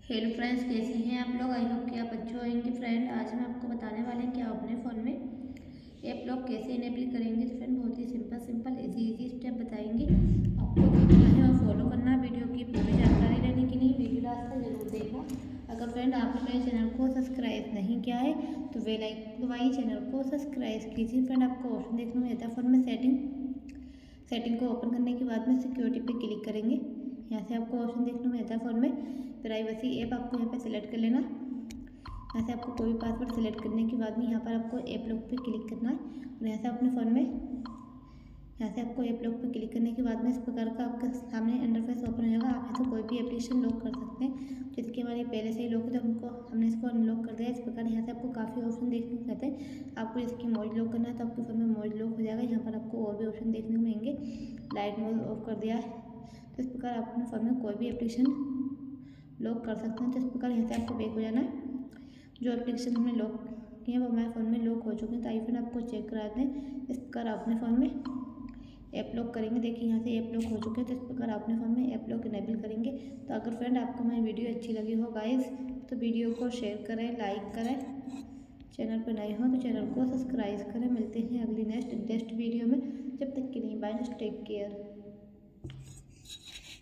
Hello friends, कैसे हैं आप लोग। आई होप कि आप अच्छे होंगे। फ्रेंड, आज हम आपको बताने वाले हैं कि आप अपने फ़ोन में ऐप लॉक कैसे इनेबल करेंगे। तो फ्रेंड, बहुत ही सिंपल इजी स्टेप बताएंगे। आपको देखना है और फॉलो करना। वीडियो की पूरी जानकारी लेने के लिए वीडियो लास्ट तक जरूर देखना। अगर फ्रेंड आपने मेरे चैनल को सब्सक्राइब नहीं किया है तो बेल आइकन दबाइए, चैनल को सब्सक्राइब कीजिए। फ्रेंड, आपको ऑप्शन देखने में आता है फ़ोन में सेटिंग को ओपन करने के बाद में सिक्योरिटी पे क्लिक करेंगे। यहाँ से आपको ऑप्शन देखने में आता है फ़ोन में प्राइवेसी ऐप, आपको यहाँ पे सिलेक्ट कर लेना। यहाँ से आपको कोई भी पासवर्ड सिलेक्ट करने के बाद में यहाँ पर आपको ऐप लॉक पे क्लिक करना है और यहाँ से अपने फ़ोन में यहाँ से आपको ऐप लॉक पे क्लिक करने के बाद में इस प्रकार का आपके सामने इंटरफेस ओपन हो जाएगा। आप यहाँ से कोई भी एप्लीकेशन लॉक कर सकते हैं। जैसे कि हमारी पहले से ही लॉक है तो हमने इसको अनलॉक कर दिया। इस प्रकार यहाँ से आपको काफ़ी ऑप्शन देखने को मिलते हैं। आपको जैसे कि मोड लॉक करना है तो आपके फ़ोन में मोड लॉक हो जाएगा। यहाँ पर आपको और भी ऑप्शन देखने को मिलेंगे। लाइट मोड ऑफ कर दिया है तो इस प्रकार आप अपने फ़ोन में कोई भी एप्लीकेशन लॉक कर सकते हैं। तो इस प्रकार यहाँ से आपको बैक हो जाना है। जो एप्लीकेशन हमने लॉक किए हैं वो हमारे फ़ोन में लॉक हो चुके हैं। तो आइए फिर आपको चेक करा दें। इस प्रकार आप अपने फ़ोन में ऐप लॉक करेंगे। देखिए यहाँ से ऐप लॉक हो चुके हैं। तो इस प्रकार आप अपने फ़ोन में ऐप लॉक इनेबल करेंगे। तो अगर फ्रेंड आपको मेरी वीडियो अच्छी लगी हो गाइस तो वीडियो को शेयर करें, लाइक करें। चैनल पर नए हो तो चैनल को सब्सक्राइब करें। मिलते हैं अगली नेक्स्ट वीडियो में। जब तक के लिए बाय, टेक केयर।